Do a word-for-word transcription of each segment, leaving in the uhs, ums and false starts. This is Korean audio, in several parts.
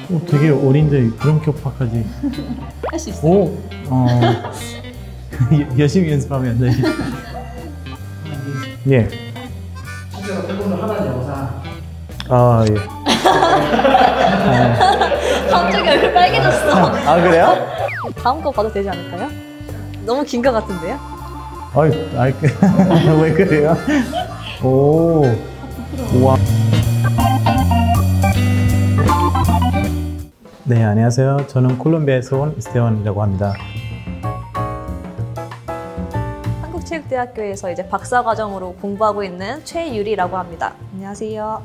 어, 되게 어린데 그런 격파까지. 할 수 있어요. 오, 어, 열심히 연습하면 돼. 예. 실제로 태권도 하는 영상. 아 예. 갑자기 얼굴 빨개졌어. 아 그래요? 다음 거 봐도 되지 않을까요? 너무 긴 거 같은데요? 아이, 아이, 왜 그래요? 오, 우와. 네, 안녕하세요. 저는 콜롬비아에서 온 이스테원이라고 합니다. 한국체육대학교에서 이제 박사과정으로 공부하고 있는 최유리라고 합니다. 안녕하세요.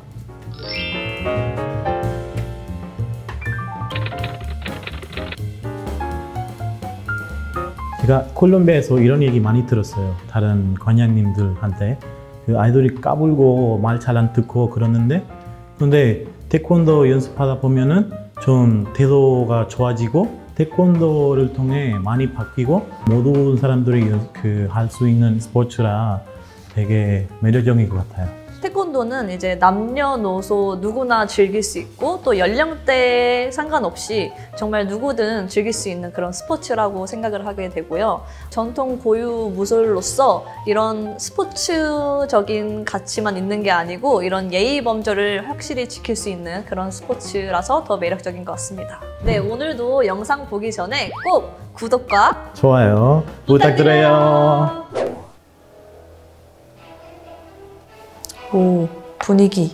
제가 콜롬비아에서 이런 얘기 많이 들었어요. 다른 관장님들한테. 그 아이돌이 까불고 말 잘 안 듣고 그러는데, 근데 태권도 연습하다 보면은 좀 태도가 좋아지고 태권도를 통해 많이 바뀌고 모든 사람들이 그 할 수 있는 스포츠라 되게 매력적인 것 같아요. 태권도는 이제 남녀노소 누구나 즐길 수 있고 또 연령대 상관없이 정말 누구든 즐길 수 있는 그런 스포츠라고 생각을 하게 되고요. 전통 고유 무술로서 이런 스포츠적인 가치만 있는 게 아니고 이런 예의 범절을 확실히 지킬 수 있는 그런 스포츠라서 더 매력적인 것 같습니다. 네, 오늘도 영상 보기 전에 꼭 구독과 좋아요 부탁드려요. 오, 분위기.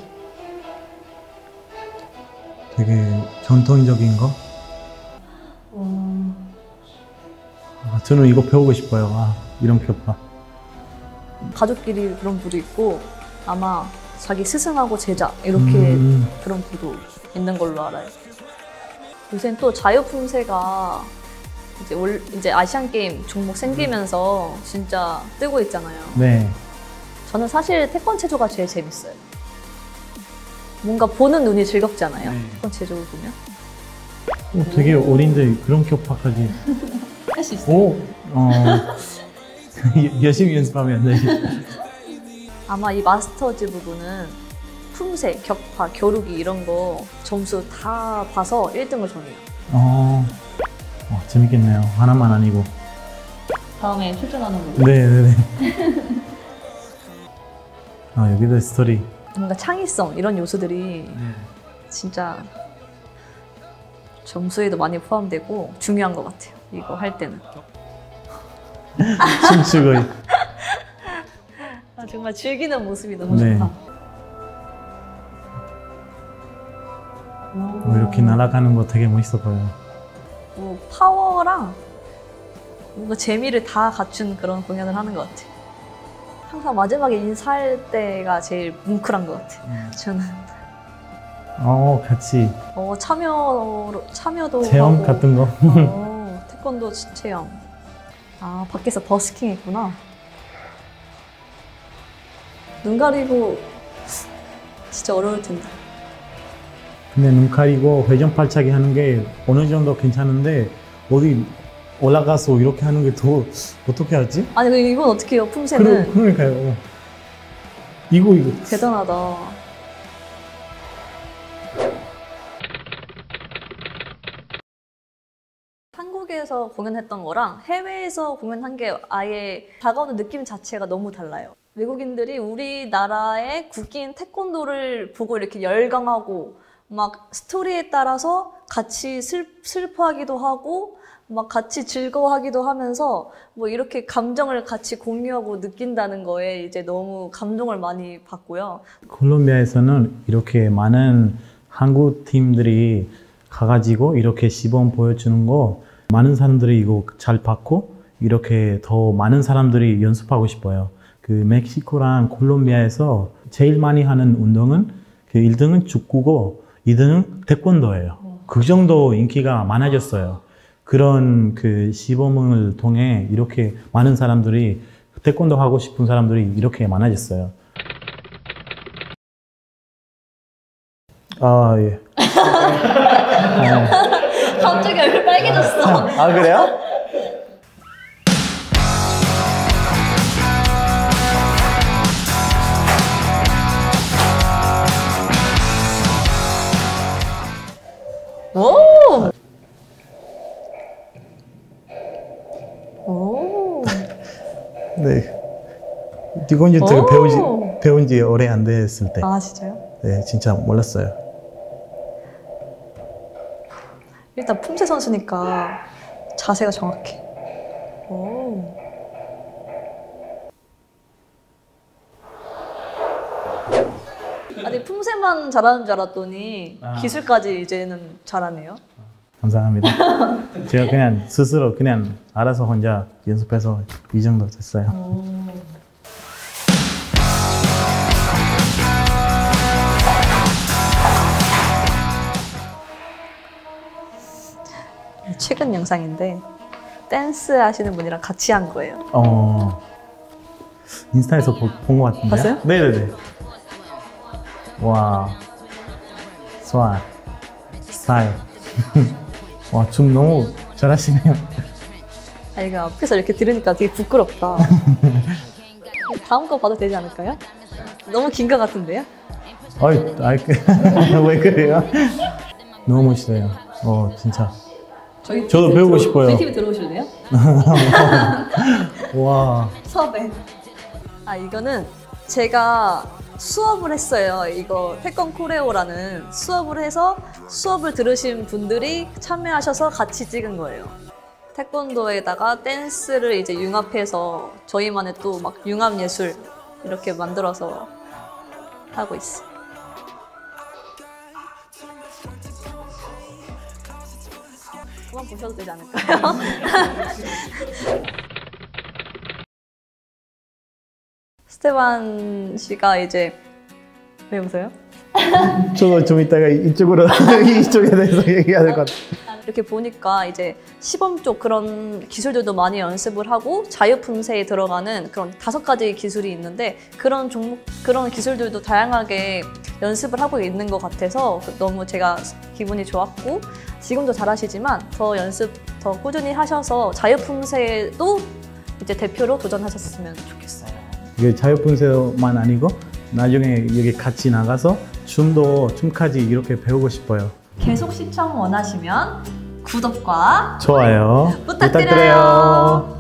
되게 전통적인 거? 음... 아, 저는 이거 배우고 싶어요. 아, 이런 격파. 가족끼리 그런 부도 있고 아마 자기 스승하고 제자 이렇게 음. 그런 부도 있는 걸로 알아요. 요새는 또 자유품새가 이제, 올, 이제 아시안 게임 종목 생기면서 진짜 뜨고 있잖아요. 네. 저는 사실 태권 체조가 제일 재밌어요. 뭔가 보는 눈이 즐겁잖아요. 네. 태권 체조를 보면. 어, 되게 어린데 그런 격파까지. 할 수 있어요. 오, 어, 열심히 연습하면 돼. 아마 이 마스터즈 부분은 품새, 격파, 겨루기 이런 거 점수 다 봐서 일 등을 정해요. 어, 어, 재밌겠네요. 하나만 아니고. 다음에 출전하는 걸로. 네네네. 아, 여기도 스토리. 뭔가 창의성 이런 요소들이 네. 진짜 점수에도 많이 포함되고 중요한 것 같아요. 이거 할 때는. 춤추고. 아, 정말 즐기는 모습이 너무 네. 좋다. 어, 이렇게 날아가는 거 되게 멋있어 보여요. 뭐 파워랑 뭔가 재미를 다 갖춘 그런 공연을 하는 것 같아요. 항상 마지막에 인사할 때가 제일 뭉클한 것 같아요. 음. 저는. 어, 같이 어, 참여, 참여도 체험 하고. 같은 거. 어, 태권도 체험. 아, 밖에서 버스킹 했구나. 눈 가리고 진짜 어려울 텐데. 근데 눈 가리고 회전 팔차기 하는 게 어느 정도 괜찮은데 어디 올라가서 이렇게 하는 게 더 어떻게 하지? 아니, 이건 어떻게 해요, 품새는? 그러, 그러니까요. 이거 이거. 대단하다. 한국에서 공연했던 거랑 해외에서 공연한 게 아예 다가오는 느낌 자체가 너무 달라요. 외국인들이 우리나라의 국기인 태권도를 보고 이렇게 열광하고 막 스토리에 따라서 같이 슬, 슬퍼하기도 하고 막 같이 즐거워하기도 하면서 뭐 이렇게 감정을 같이 공유하고 느낀다는 거에 이제 너무 감동을 많이 받고요. 콜롬비아에서는 이렇게 많은 한국 팀들이 가가지고 이렇게 시범 보여주는 거 많은 사람들이 이거 잘 받고 이렇게 더 많은 사람들이 연습하고 싶어요. 그 멕시코랑 콜롬비아에서 제일 많이 하는 운동은 그 일 등은 축구고 이 등은 태권도예요. 그 정도 인기가 많아졌어요. 그런 그 시범을 통해 이렇게 많은 사람들이 태권도 하고 싶은 사람들이 이렇게 많아졌어요. 아, 예. 아, 갑자기 얼굴 빨개졌어. 아, 그래요? 오! 오! 네. 디곤주트를 오! 배우지, 배운 지 오래 안 됐을 때. 아, 진짜요? 네, 진짜 몰랐어요. 일단 품새 선수니까 자세가 정확해. 오. 아니, 품새만 잘하는 줄 알았더니 아. 기술까지 이제는 잘하네요. 감사합니다. 제가 그냥 스스로 그냥 알아서 혼자 연습해서 이 정도 됐어요. 오. 최근 영상인데 댄스 하시는 분이랑 같이 한 거예요. 어, 인스타에서 본 것 같은데. 봤어요? 네네네. 와, 스왑, 스타일. 와, 춤 너무 잘하시네요. 아, 이거 앞에서 이렇게 들으니까 되게 부끄럽다. 다음 거 봐도 되지 않을까요? 너무 긴 거 같은데요? 어이, 아이, 왜 그래요? 너무 멋있어요. 어, 진짜. 저희 저도 배우고 싶어요. 저희 팀에 들어오실래요? 와, 섭외. 아, 이거는 제가 수업을 했어요. 이거 태권 코레오라는 수업을 해서 수업을 들으신 분들이 참여하셔서 같이 찍은 거예요. 태권도에다가 댄스를 이제 융합해서 저희만의 또 막 융합 예술 이렇게 만들어서 하고 있어요. 그만 보셔도 되지 않을까요? 스테반 씨가 이제 왜 웃어요? 저도 좀 이따가 이쪽으로, 이쪽에 대해서 얘기해야 될 것 같아요. 이렇게 보니까 이제 시범 쪽 그런 기술들도 많이 연습을 하고 자유품새에 들어가는 그런 다섯 가지 기술이 있는데 그런 종목, 그런 기술들도 다양하게 연습을 하고 있는 것 같아서 너무 제가 기분이 좋았고 지금도 잘하시지만 더 연습 더 꾸준히 하셔서 자유품새도 이제 대표로 도전하셨으면 좋겠어요. 이게 자유분세만 아니고 나중에 여기 같이 나가서 춤도 춤까지 이렇게 배우고 싶어요. 계속 시청 원하시면 구독과 좋아요. 부탁드려요.